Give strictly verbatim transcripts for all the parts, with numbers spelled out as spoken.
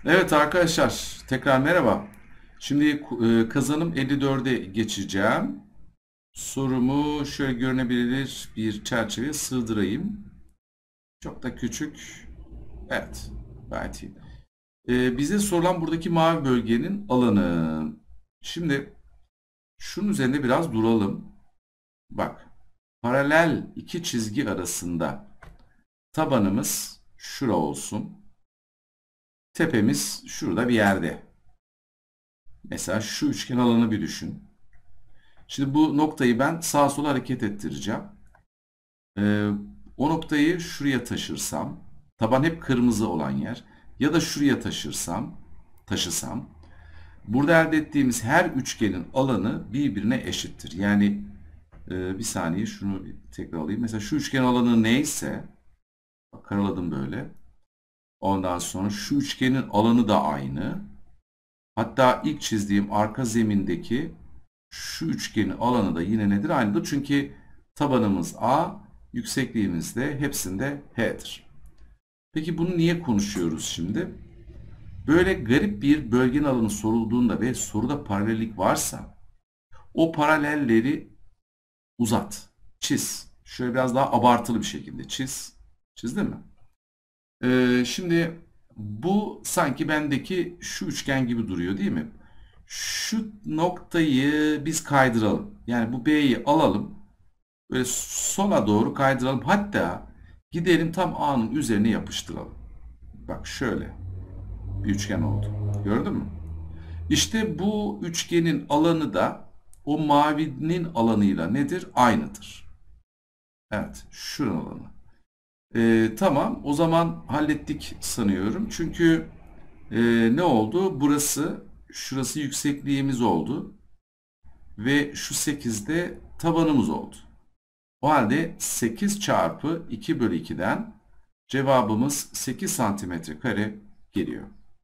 Evet arkadaşlar, tekrar merhaba. Şimdi e, kazanım elli dörde geçeceğim. Sorumu şöyle görünebilir bir çerçeveye sığdırayım. Çok da küçük. Evet, gayet iyi. E, bize sorulan buradaki mavi bölgenin alanı. Şimdi şunun üzerinde biraz duralım. Bak, paralel iki çizgi arasında tabanımız şura olsun. Tepemiz şurada bir yerde. Mesela şu üçgen alanı bir düşün. Şimdi bu noktayı ben sağa sola hareket ettireceğim. Ee, o noktayı şuraya taşırsam, taban hep kırmızı olan yer, ya da şuraya taşırsam, taşısam, burada elde ettiğimiz her üçgenin alanı birbirine eşittir. Yani e, bir saniye şunu tekrar alayım. Mesela şu üçgen alanı neyse, bak karaladım böyle. Ondan sonra şu üçgenin alanı da aynı. Hatta ilk çizdiğim arka zemindeki şu üçgenin alanı da yine nedir? Aynıdır. Çünkü tabanımız A, yüksekliğimiz de hepsinde H'dir. Peki bunu niye konuşuyoruz şimdi? Böyle garip bir bölgenin alanı sorulduğunda ve soruda paralellik varsa o paralelleri uzat, çiz. Şöyle biraz daha abartılı bir şekilde çiz. Çizdin mi? Ee, şimdi bu sanki bendeki şu üçgen gibi duruyor değil mi? Şu noktayı biz kaydıralım. Yani bu B'yi alalım. Böyle sola doğru kaydıralım. Hatta gidelim tam A'nın üzerine yapıştıralım. Bak şöyle bir üçgen oldu. Gördün mü? İşte bu üçgenin alanı da o mavinin alanıyla nedir? Aynıdır. Evet, şuranın alanı. Ee, tamam, o zaman hallettik sanıyorum. Çünkü e, ne oldu? Burası, şurası yüksekliğimiz oldu. Ve şu sekizde tabanımız oldu. O halde sekiz çarpı iki bölü iki'den cevabımız sekiz santimetre kare geliyor.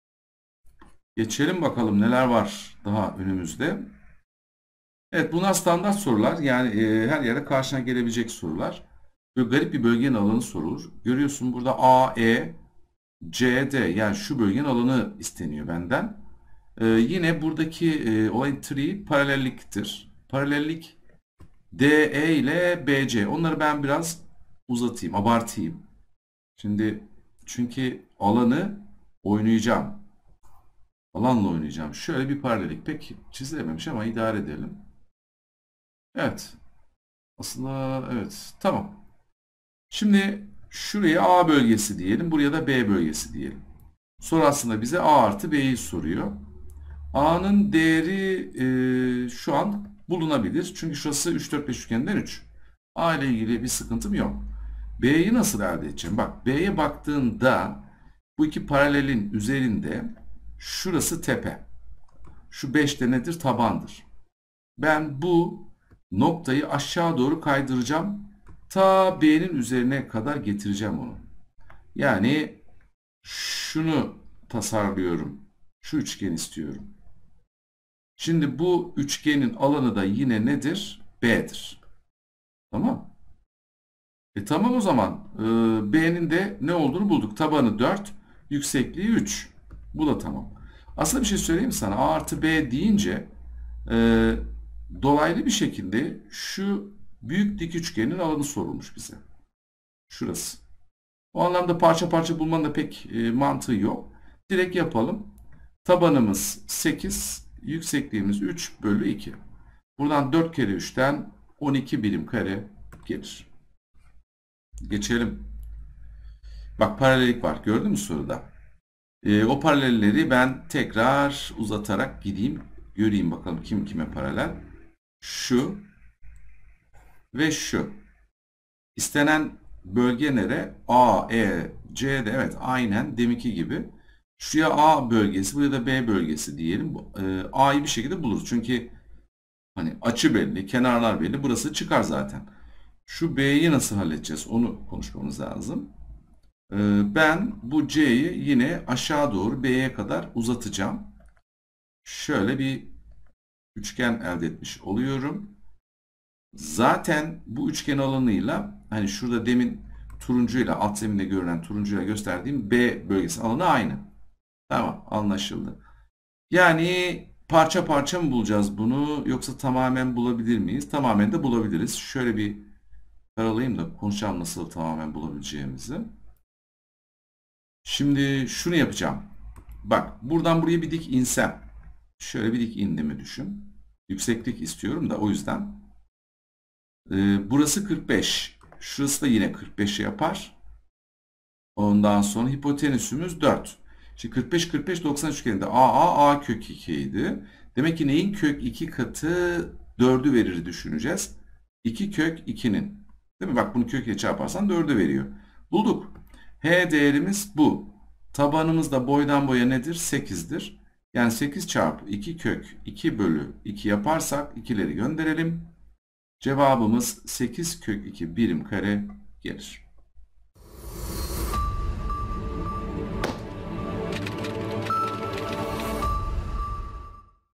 Geçelim bakalım neler var daha önümüzde. Evet, bunlar standart sorular. Yani e, her yere karşına gelebilecek sorular. Böyle garip bir bölgenin alanı sorulur. Görüyorsun burada A, E, C, D, yani şu bölgenin alanı isteniyor benden. E, yine buradaki e, olayın tree paralelliktir. Paralellik D E ile B C. Onları ben biraz uzatayım, abartayım. Şimdi çünkü alanı oynayacağım. Alanla oynayacağım. Şöyle bir paralellik pek çizilememiş ama idare edelim. Evet. Aslında evet. Tamam. Şimdi şuraya A bölgesi diyelim. Buraya da B bölgesi diyelim. Soru aslında bize A artı B'yi soruyor. A'nın değeri e, şu an bulunabilir. Çünkü şurası üç, dört, beş üçgeninden üç. A ile ilgili bir sıkıntım yok. B'yi nasıl elde edeceğim? Bak, B'ye baktığında bu iki paralelin üzerinde şurası tepe. Şu beş de nedir? Tabandır. Ben bu noktayı aşağı doğru kaydıracağım. Ta B'nin üzerine kadar getireceğim onu. Yani şunu tasarlıyorum. Şu üçgen istiyorum. Şimdi bu üçgenin alanı da yine nedir? B'dir. Tamam. E tamam o zaman. Ee, B'nin de ne olduğunu bulduk. Tabanı dört, yüksekliği üç. Bu da tamam. Aslında bir şey söyleyeyim mi sana? A artı B deyince e, dolaylı bir şekilde şu büyük dik üçgenin alanı sorulmuş bize. Şurası. O anlamda parça parça bulmanın da pek e, mantığı yok. Direkt yapalım. Tabanımız sekiz, yüksekliğimiz üç bölü iki. Buradan dört kere üçten on iki birim kare gelir. Geçelim. Bak, paralellik var. Gördün mü soruda? E, o paralelleri ben tekrar uzatarak gideyim. Göreyim bakalım kim kime paralel. Şu ve şu. İstenen bölge nere? A, E, C de evet aynen deminki gibi. Şuraya A bölgesi, buraya da B bölgesi diyelim. E, A'yı bir şekilde buluruz. Çünkü hani açı belli, kenarlar belli. Burası çıkar zaten. Şu B'yi nasıl halledeceğiz? Onu konuşmamız lazım. E, ben bu C'yi yine aşağı doğru B'ye kadar uzatacağım. Şöyle bir üçgen elde etmiş oluyorum. Zaten bu üçgen alanıyla hani şurada demin turuncuyla alt zeminde görünen turuncuyla gösterdiğim B bölgesinin alanı aynı. Tamam, anlaşıldı. Yani parça parça mı bulacağız bunu yoksa tamamen bulabilir miyiz? Tamamen de bulabiliriz. Şöyle bir karalayayım da konuşalım nasıl tamamen bulabileceğimizi. Şimdi şunu yapacağım. Bak, buradan buraya bir dik insem. Şöyle bir dik indiğimi düşün. Yükseklik istiyorum da o yüzden. Ee, burası kırk beş. Şurası da yine kırk beş yapar. Ondan sonra hipotenüsümüz dört. Şimdi kırk beş kırk beş doksan üçgeninde A A A kök iki idi. Demek ki neyin kök iki katı dördü verir düşüneceğiz. iki kök ikinin. Değil mi? Bak bunu kök ile çarparsan dördü veriyor. Bulduk. H değerimiz bu. Tabanımız da boydan boya nedir? sekizdir. Yani sekiz çarpı iki kök iki bölü iki yaparsak ikileri gönderelim. Cevabımız sekiz kök iki birim kare gelir.